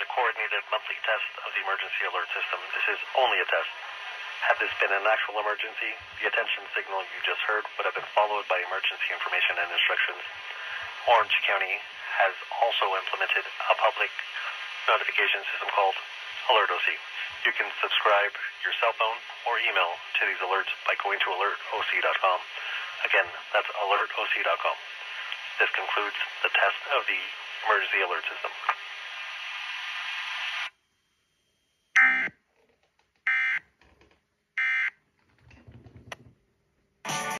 a coordinated monthly test of the emergency alert system. This is only a test. Had this been an actual emergency, the attention signal you just heard would have been followed by emergency information and instructions. Orange County has also implemented a public notification system called Alert OC. You can subscribe your cell phone or email to these alerts by going to alertoc.com. Again, that's alertoc.com. This concludes the test of the emergency alert system.